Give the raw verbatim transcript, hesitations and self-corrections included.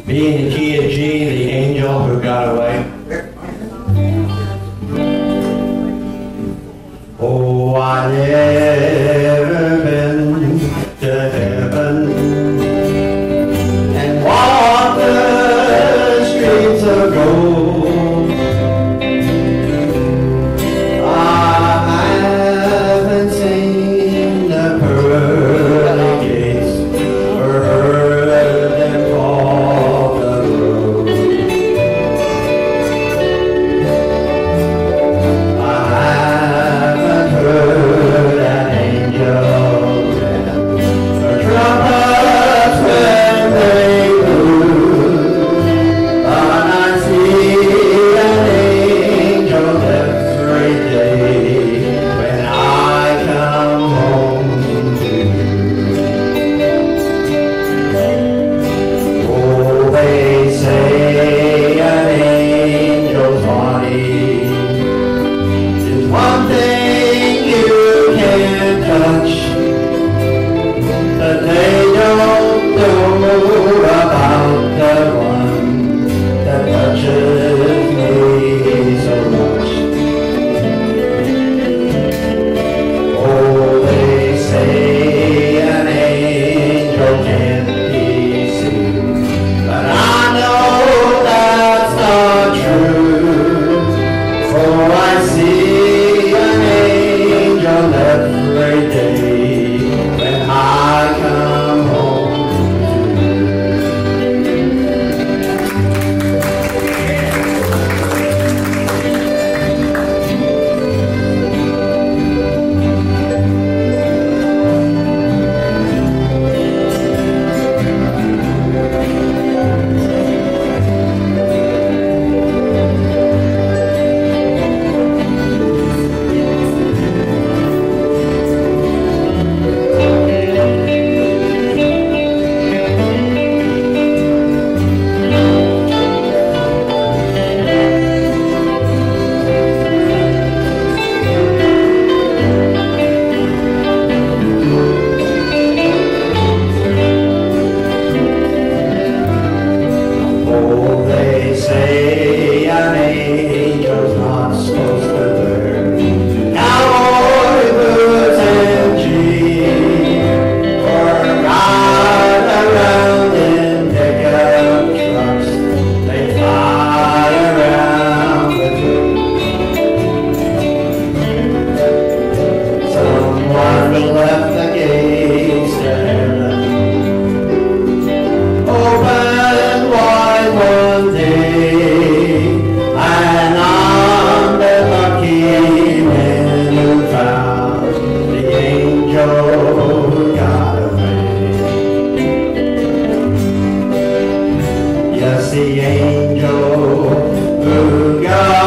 Me in the key of G, the angel who got away. Oh, I've never been to heaven and walked the streets of gold. I haven't seen the pearly gates or heard them call the road. I haven't heard an angel and the trumpets when they blew, but I see an angel every day when I come home to you. Oh, they say an angel's body is one thing you can't touch, but they don't know about the one that touches me so much. Oh, they say an angel can't be seen, but I know that's not true, for I see an angel every day when I come home to you. Oh, they say an angel's not supposed to wear cowboy boots and jeans, or ride around in pickup trucks. They fly around with you. Someone left the gates to heaven open wide one day, and I'm the lucky man who found the angel who got away. Yes, the angel who got